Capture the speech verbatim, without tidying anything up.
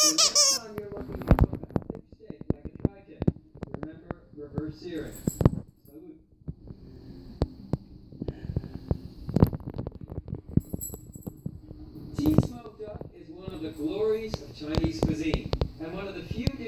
next time you're looking to cook a thick steak like a tri-tip, remember reverse searing. Salute. Tea smoked duck is one of the glories of Chinese cuisine, and one of the few